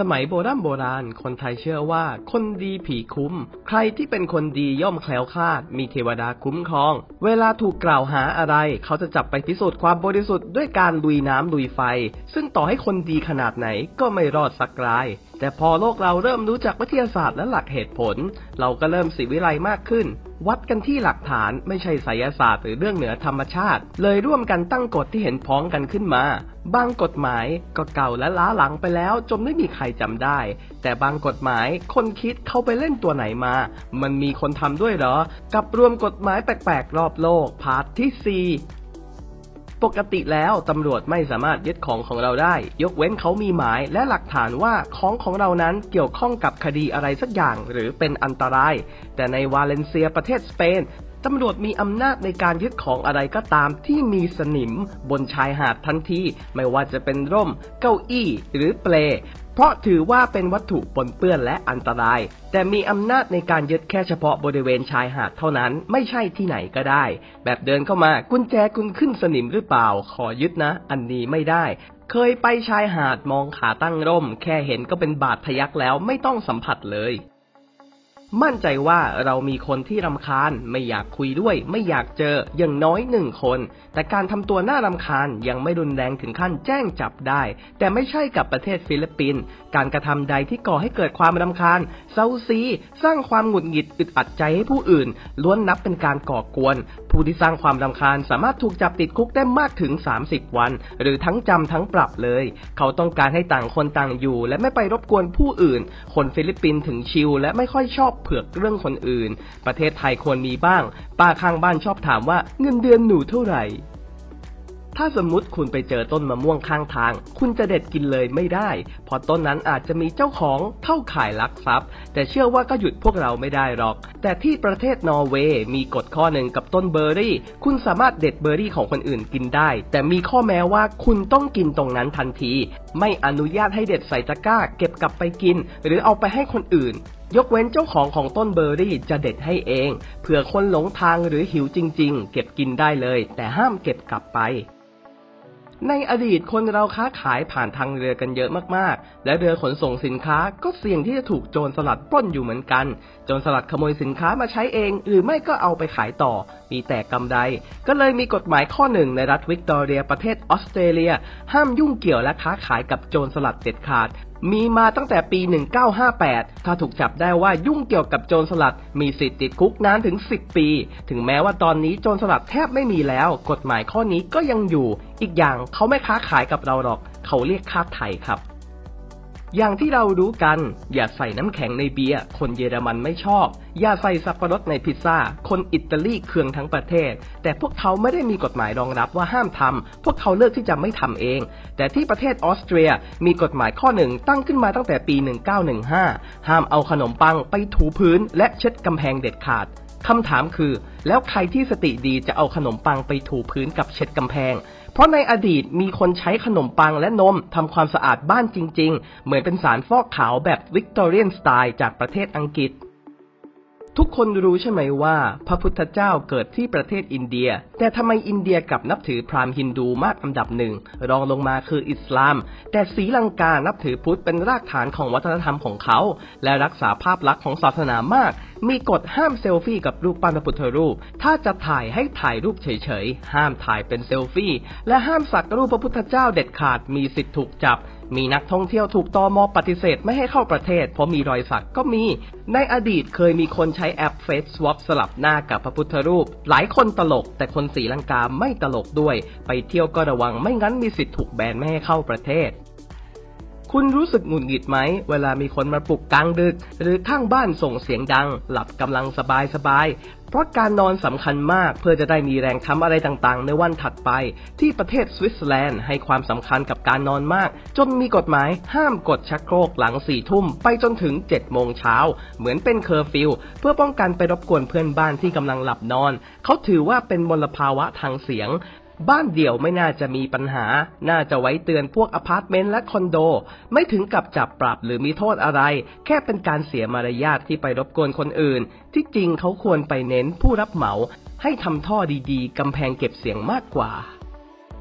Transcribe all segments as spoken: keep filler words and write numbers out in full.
มัยโบราณโบราณคนไทยเชื่อว่าคนดีผีคุ้มใครที่เป็นคนดีย่อมแคล้วคลาดมีเทวดาคุ้มครองเวลาถูกกล่าวหาอะไรเขาจะจับไปพิสูจน์ความบริสุทธิ์ด้วยการลุยน้ำลุยไฟซึ่งต่อให้คนดีขนาดไหนก็ไม่รอดสักรายแต่พอโลกเราเริ่มรู้จักวิทยาศาสตร์และหลักเหตุผลเราก็เริ่มศิวิไลมากขึ้นวัดกันที่หลักฐานไม่ใช่ไสยศาสตร์หรือเรื่องเหนือธรรมชาติเลยร่วมกันตั้งกฎที่เห็นพ้องกันขึ้นมาบางกฎหมายก็เก่าและล้าหลังไปแล้วจนไม่มีใครจำได้แต่บางกฎหมายคนคิดเขาไปเล่นตัวไหนมามันมีคนทำด้วยเหรอกับรวมกฎหมายแปลกๆรอบโลกพาร์ทที่สี่ปกติแล้วตำรวจไม่สามารถยึดของของเราได้ยกเว้นเขามีหมายและหลักฐานว่าของของเรานั้นเกี่ยวข้องกับคดีอะไรสักอย่างหรือเป็นอันตรายแต่ในวาเลนเซียประเทศสเปนตำรวจมีอำนาจในการยึดของอะไรก็ตามที่มีสนิมบนชายหาดทันทีไม่ว่าจะเป็นร่มเก้าอี้หรือเปลเพราะถือว่าเป็นวัตถุปนเปื้อนและอันตรายแต่มีอำนาจในการยึดแค่เฉพาะบริเวณชายหาดเท่านั้นไม่ใช่ที่ไหนก็ได้แบบเดินเข้ามากุญแจคุณขึ้นสนิมหรือเปล่าขอยึดนะอันนี้ไม่ได้เคยไปชายหาดมองขาตั้งร่มแค่เห็นก็เป็นบาดทะยักแล้วไม่ต้องสัมผัสเลยมั่นใจว่าเรามีคนที่รำคาญไม่อยากคุยด้วยไม่อยากเจออย่างน้อยหนึ่งคนแต่การทำตัวน่ารำคาญยังไม่รุนแรงถึงขั้นแจ้งจับได้แต่ไม่ใช่กับประเทศฟิลิปปินส์การกระทำใดที่ก่อให้เกิดความรำคาญเซาซีสร้างความหงุดหงิดอึดอัดใจให้ผู้อื่นล้วนนับเป็นการก่อกวนผู้ที่สร้างความรำคาญสามารถถูกจับติดคุกได้มากถึงสามสิบวันหรือทั้งจำทั้งปรับเลยเขาต้องการให้ต่างคนต่างอยู่และไม่ไปรบกวนผู้อื่นคนฟิลิปปินส์ถึงชิลและไม่ค่อยชอบเผือกเรื่องคนอื่นประเทศไทยควรมีบ้างป้าข้างบ้านชอบถามว่าเงินเดือนหนูเท่าไหร่ถ้าสมมุติคุณไปเจอต้นมะม่วงข้างทางคุณจะเด็ดกินเลยไม่ได้เพราะต้นนั้นอาจจะมีเจ้าของเข้าข่ายลักทรัพย์แต่เชื่อว่าก็หยุดพวกเราไม่ได้หรอกแต่ที่ประเทศนอร์เวย์มีกฎข้อหนึ่งกับต้นเบอร์รี่คุณสามารถเด็ดเบอร์รี่ของคนอื่นกินได้แต่มีข้อแม้ว่าคุณต้องกินตรงนั้นทันทีไม่อนุญาตให้เด็ดใส่ตะกร้าเก็บกลับไปกินหรือเอาไปให้คนอื่นยกเว้นเจ้าของของต้นเบอร์รี่จะเด็ดให้เองเผื่อคนหลงทางหรือหิวจริงๆเก็บกินได้เลยแต่ห้ามเก็บกลับไปในอดีตคนเราค้าขายผ่านทางเรือกันเยอะมากๆและเรือขนส่งสินค้าก็เสี่ยงที่จะถูกโจรสลัดปล้นอยู่เหมือนกันโจรสลัดขโมยสินค้ามาใช้เองหรือไม่ก็เอาไปขายต่อมีแต่กำไรก็เลยมีกฎหมายข้อหนึ่งในรัฐวิกตอเรียประเทศออสเตรเลียห้ามยุ่งเกี่ยวและค้าขายกับโจรสลัดเด็ดขาดมีมาตั้งแต่ปีหนึ่งพันเก้าร้อยห้าสิบแปดถ้าถูกจับได้ว่ายุ่งเกี่ยวกับโจรสลัดมีสิทธิ์ติดคุกนานถึงสิบปีถึงแม้ว่าตอนนี้โจรสลัดแทบไม่มีแล้วกฎหมายข้อนี้ก็ยังอยู่อีกอย่างเขาไม่ค้าขายกับเราหรอกเขาเรียกค่าไถ่ครับอย่างที่เรารู้กันอย่าใส่น้ำแข็งในเบียร์คนเยอรมันไม่ชอบอย่าใส่สับปะรดในพิซซ่าคนอิตาลีเคืองทั้งประเทศแต่พวกเขาไม่ได้มีกฎหมายรองรับว่าห้ามทำพวกเขาเลือกที่จะไม่ทำเองแต่ที่ประเทศออสเตรียมีกฎหมายข้อหนึ่งตั้งขึ้นมาตั้งแต่ปีหนึ่งพันเก้าร้อยสิบห้าห้ามเอาขนมปังไปถูพื้นและเช็ดกำแพงเด็ดขาดคำถามคือแล้วใครที่สติดีจะเอาขนมปังไปถูพื้นกับเช็ดกำแพงเพราะในอดีตมีคนใช้ขนมปังและนมทำความสะอาดบ้านจริงๆเหมือนเป็นสารฟอกขาวแบบวิกตอเรียนสไตล์จากประเทศอังกฤษทุกคนรู้ใช่ไหมว่าพระพุทธเจ้าเกิดที่ประเทศอินเดียแต่ทำไมอินเดียกลับนับถือพราหมณ์ฮินดูมากอันดับหนึ่งรองลงมาคืออิสลามแต่ศรีลังกานับถือพุทธเป็นรากฐานของวัฒนธรรมของเขาและรักษาภาพลักษณ์ของศาสนามากมีกฎห้ามเซลฟี่กับรูปปั้นพระพุทธรูปถ้าจะถ่ายให้ถ่ายรูปเฉยๆห้ามถ่ายเป็นเซลฟี่และห้ามสักรูปพระพุทธเจ้าเด็ดขาดมีสิทธิ์ถูกจับมีนักท่องเที่ยวถูกตม.ปฏิเสธไม่ให้เข้าประเทศเพราะมีรอยสักก็มีในอดีตเคยมีคนใช้แอป Face Swap สลับหน้ากับพระพุทธรูปหลายคนตลกแต่คนศรีลังกาไม่ตลกด้วยไปเที่ยวก็ระวังไม่งั้นมีสิทธิ์ถูกแบนไม่ให้เข้าประเทศคุณรู้สึกหงุดหงิดไหมเวลามีคนมาปลุกกลางดึกหรือข้างบ้านส่งเสียงดังหลับกำลังสบายสบายเพราะการนอนสำคัญมากเพื่อจะได้มีแรงทำอะไรต่างๆในวันถัดไปที่ประเทศสวิตเซอร์แลนด์ให้ความสำคัญกับการนอนมากจนมีกฎหมายห้ามกดชักโครกหลังสี่ทุ่มไปจนถึงเจ็ดโมงเช้าเหมือนเป็นเคอร์ฟิวเพื่อป้องกันไปรบกวนเพื่อนบ้านที่กำลังหลับนอนเขาถือว่าเป็นมลภาวะทางเสียงบ้านเดี่ยวไม่น่าจะมีปัญหาน่าจะไว้เตือนพวกอพาร์ตเมนต์และคอนโดไม่ถึงกับจับปรับหรือมีโทษอะไรแค่เป็นการเสียมารยาทที่ไปรบกวนคนอื่นที่จริงเขาควรไปเน้นผู้รับเหมาให้ทำท่อดีๆกำแพงเก็บเสียงมากกว่าต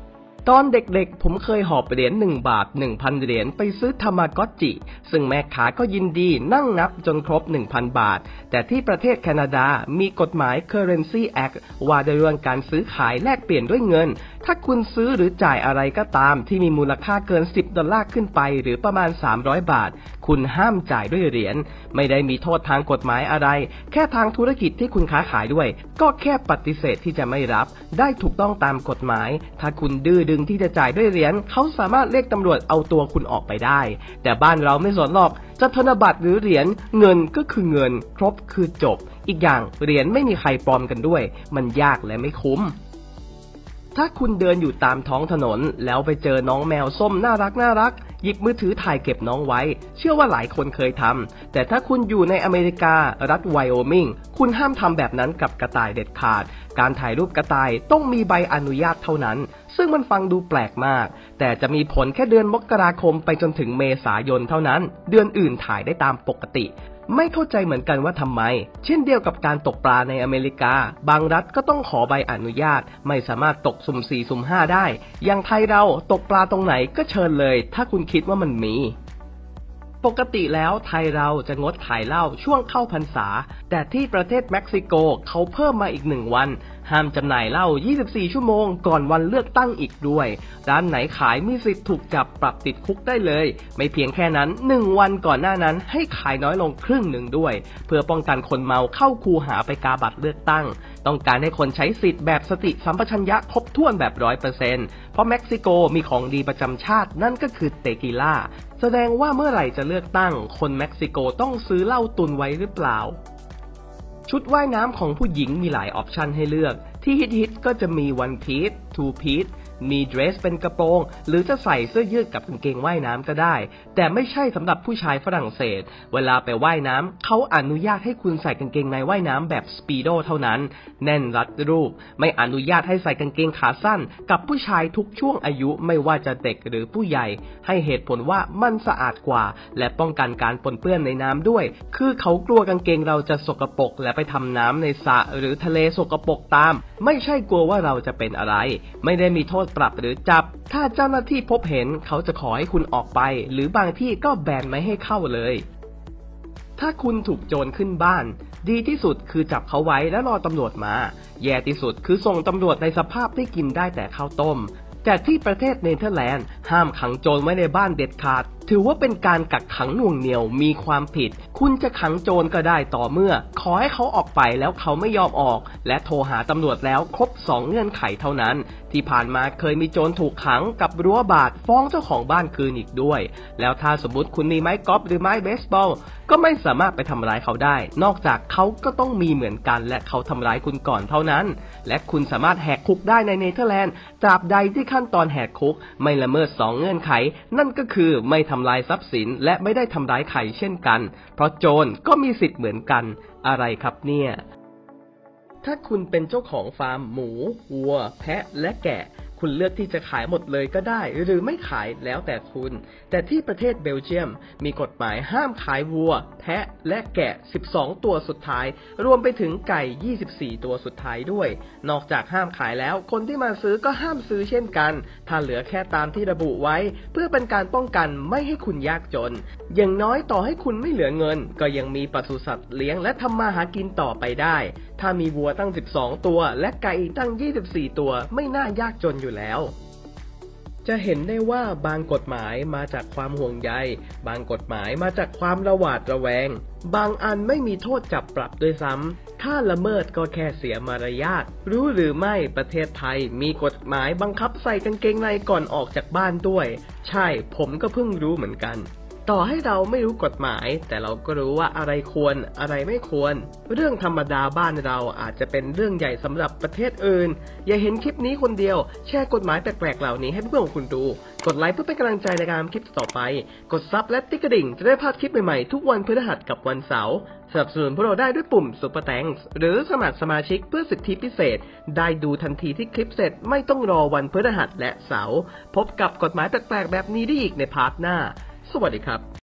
ตอนเด็กๆผมเคยหอบเหรียญหนึ่งบาท หนึ่งพัน เหรียญไปซื้อทามากอตจิซึ่งแม่ค้าก็ยินดีนั่งนับจนครบ หนึ่งพัน บาทแต่ที่ประเทศแคนาดามีกฎหมาย Currency Act ว่าด้วยเรื่องการซื้อขายแลกเปลี่ยนด้วยเงินถ้าคุณซื้อหรือจ่ายอะไรก็ตามที่มีมูลค่าเกินสิบดอลลาร์ขึ้นไปหรือประมาณสามร้อยบาทคุณห้ามจ่ายด้วยเหรียญไม่ได้มีโทษทางกฎหมายอะไรแค่ทางธุรกิจที่คุณค้าขายด้วยก็แค่ปฏิเสธที่จะไม่รับได้ถูกต้องตามกฎหมายถ้าคุณดื้อดึงที่จะจ่ายด้วยเหรียญเขาสามารถเรียกตำรวจเอาตัวคุณออกไปได้แต่บ้านเราไม่สนหรอกจะธนบัตรหรือเหรียญเงินก็คือเงินครบคือจบอีกอย่างเหรียญไม่มีใครปลอมกันด้วยมันยากและไม่คุ้มถ้าคุณเดินอยู่ตามท้องถนนแล้วไปเจอน้องแมวส้มน่ารักน่ารักหยิบมือถือถ่ายเก็บน้องไว้เชื่อว่าหลายคนเคยทำแต่ถ้าคุณอยู่ในอเมริการัฐไวโอมิงคุณห้ามทำแบบนั้นกับกระต่ายเด็ดขาดการถ่ายรูปกระต่ายต้องมีใบอนุญาตเท่านั้นซึ่งมันฟังดูแปลกมากแต่จะมีผลแค่เดือนมกราคมไปจนถึงเมษายนเท่านั้นเดือนอื่นถ่ายได้ตามปกติไม่เข้าใจเหมือนกันว่าทำไมเช่นเดียวกับการตกปลาในอเมริกาบางรัฐก็ต้องขอใบอนุญาตไม่สามารถตกสุ่มสี่สุ่มห้าได้อย่างไทยเราตกปลาตรงไหนก็เชิญเลยถ้าคุณคิดว่ามันมีปกติแล้วไทยเราจะงดขายเหล้าช่วงเข้าพรรษาแต่ที่ประเทศเม็กซิโกเขาเพิ่มมาอีกหนึ่งวันห้ามจำหน่ายเหล้ายี่สิบสี่ชั่วโมงก่อนวันเลือกตั้งอีกด้วยร้านไหนขายมีสิทธิ์ถูกจับปรับติดคุกได้เลยไม่เพียงแค่นั้นหนึ่งวันก่อนหน้านั้นให้ขายน้อยลงครึ่งหนึ่งด้วยเพื่อป้องกันคนเมาเข้าคูหาไปกาบัตรเลือกตั้งต้องการให้คนใช้สิทธิ์แบบสติสัมปชัญญะครบถ้วนแบบ ร้อยเปอร์เซ็นต์ เพราะเม็กซิโกมีของดีประจำชาตินั่นก็คือเตกิล่าแสดงว่าเมื่อไหร่จะเลือกตั้งคนเม็กซิโกต้องซื้อเหล้าตุนไว้หรือเปล่าชุดว่ายน้ำของผู้หญิงมีหลายออปชันให้เลือกที่ฮิตๆก็จะมี one piece two piece มีเดรสเป็นกระโปรงหรือจะใส่เสื้อยืดกับกางเกงว่ายน้ำก็ได้แต่ไม่ใช่สำหรับผู้ชายฝรั่งเศสเวลาไปว่ายน้ำเขาอนุญาตให้คุณใส่กางเกงในว่ายน้ำแบบสปีโดเท่านั้นแน่นรัดรูปไม่อนุญาตให้ใส่กางเกงขาสั้นกับผู้ชายทุกช่วงอายุไม่ว่าจะเด็กหรือผู้ใหญ่ให้เหตุผลว่ามันสะอาดกว่าและป้องกันการปนเปื้อนในน้ำด้วยคือเขากลัวกางเกงเราจะสกปรกและไปทำน้ำในสระหรือทะเลสกปรกตามไม่ใช่กลัวว่าเราจะเป็นอะไรไม่ได้มีโทษปรับหรือจับถ้าเจ้าหน้าที่พบเห็นเขาจะขอให้คุณออกไปหรือบางที่ก็แบนไม่ให้เข้าเลยถ้าคุณถูกโจรขึ้นบ้านดีที่สุดคือจับเขาไว้แล้วรอตำรวจมาแย่ที่สุดคือส่งตำรวจในสภาพที่กินได้แต่ข้าวต้มแต่ที่ประเทศเนเธอร์แลนด์ห้ามขังโจรไว้ในบ้านเด็ดขาดถือว่าเป็นการกักขังหน่วงเหนี่ยวมีความผิดคุณจะขังโจรก็ได้ต่อเมื่อขอให้เขาออกไปแล้วเขาไม่ยอมออกและโทรหาตำรวจแล้วครบสองเงื่อนไขเท่านั้นที่ผ่านมาเคยมีโจรถูกขังกับรั้วบาทฟ้องเจ้าของบ้านคืนอีกด้วยแล้วถ้าสมมติคุณมีไม้กอล์ฟหรือไม้เบสบอลก็ไม่สามารถไปทำร้ายเขาได้นอกจากเขาก็ต้องมีเหมือนกันและเขาทำร้ายคุณก่อนเท่านั้นและคุณสามารถแหกคุกได้ในเนเธอร์แลนด์ตราบใดที่ขั้นตอนแหกคุกไม่ละเมิดสองเงื่อนไขนั่นก็คือไม่ทำลายทรัพย์สินและไม่ได้ทำร้ายใครเช่นกันเพราะโจรก็มีสิทธิ์เหมือนกันอะไรครับเนี่ยถ้าคุณเป็นเจ้าของฟาร์มหมูวัวแพะและแกะคุณเลือกที่จะขายหมดเลยก็ได้หรือไม่ขายแล้วแต่คุณแต่ที่ประเทศเบลเยียมมีกฎหมายห้ามขายวัวแพะและแกะสิบสองตัวสุดท้ายรวมไปถึงไก่ยี่สิบสี่ตัวสุดท้ายด้วยนอกจากห้ามขายแล้วคนที่มาซื้อก็ห้ามซื้อเช่นกันถ้าเหลือแค่ตามที่ระบุไว้เพื่อเป็นการป้องกันไม่ให้คุณยากจนอย่างน้อยต่อให้คุณไม่เหลือเงินก็ยังมีปศุสัตว์เลี้ยงและทำมาหากินต่อไปได้ถ้ามีวัวตั้งสิบสองตัวและไก่ตั้งยี่สิบสี่ตัวไม่น่ายากจนอยู่แล้วจะเห็นได้ว่าบางกฎหมายมาจากความห่วงใยบางกฎหมายมาจากความระหวาดระแวงบางอันไม่มีโทษจับปรับด้วยซ้ำถ้าละเมิดก็แค่เสียมารยาทรู้หรือไม่ประเทศไทยมีกฎหมายบังคับใส่กางเกงในก่อนออกจากบ้านด้วยใช่ผมก็เพิ่งรู้เหมือนกันต่อให้เราไม่รู้กฎหมายแต่เราก็รู้ว่าอะไรควรอะไรไม่ควรเรื่องธรรมดาบ้านเราอาจจะเป็นเรื่องใหญ่สำหรับประเทศอื่นอย่าเห็นคลิปนี้คนเดียวแชร์กฎหมายแปลกๆเหล่านี้ให้เพื่อนของคุณดูกดไลค์เพื่อเป็นกำลังใจในการทำคลิปต่อไปกดซับและติ๊กกระดิ่งจะได้พลาดคลิปใหม่ๆทุกวันพฤหัสกับวันเสาร์สนับสนุนพวกเราได้ด้วยปุ่ม Super Thanks หรือสมัครสมาชิกเพื่อสิทธิพิเศษได้ดูทันทีที่คลิปเสร็จไม่ต้องรอวันพฤหัสและเสาร์พบกับกฎหมายแปลกๆแบบนี้ได้อีกในพาร์ทหน้าสวัสดีครับ